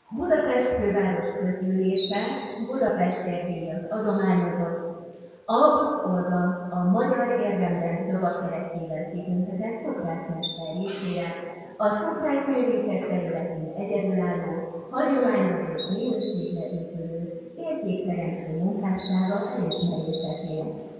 Budapest főváros közgyűlése Budapestért díjat adományozott August Olga a Magyar Érdemrend lovakeresztjével kitüntetett cukrászmester részére a cukrászművészet területén egyedülálló, hagyományos és minőségre épülő, értékteremtő munkássága elismeréseként.